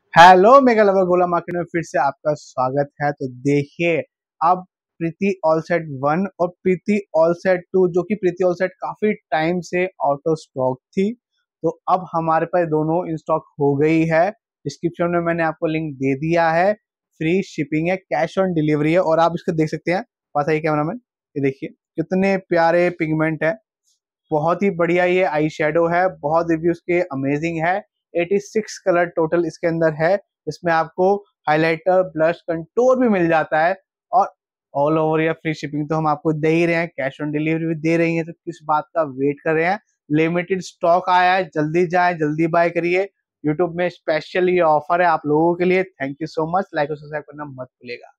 Hello mega lover Gola market में फिर से आपका स्वागत है। तो देखिए, अब प्रीति ऑल सेट 1 और प्रीति ऑल सेट 2, जो कि प्रीति ऑल सेट काफी टाइम से आउट ऑफ स्टॉक थी, तो अब हमारे पास दोनों इन स्टॉक हो गई है। डिस्क्रिप्शन में मैंने आपको लिंक दे दिया है। फ्री शिपिंग है, कैश ऑन डिलीवरी है, और आप इसको देख सकते हैं। पास आइए कैमरामैन, ये देखिए कितने प्यारे पिगमेंट है। बहुत ही बढ़िया ये आई शेडो है, बहुत रिव्यूज के अमेजिंग है। 86 कलर टोटल इसके अंदर है। इसमें आपको हाइलाइटर, ब्लश, कंटूर भी मिल जाता है, और ऑल ओवर या फ्री शिपिंग तो हम आपको दे ही रहे हैं, कैश ऑन डिलीवरी भी दे रही है। तो किस बात का वेट कर रहे हैं? लिमिटेड स्टॉक आया है, जल्दी जाए, जल्दी बाय करिए। यूट्यूब में स्पेशल ये ऑफर है आप लोगों के लिए। Thank you so much. Like और सब्सक्राइब करना मत भूलिएगा।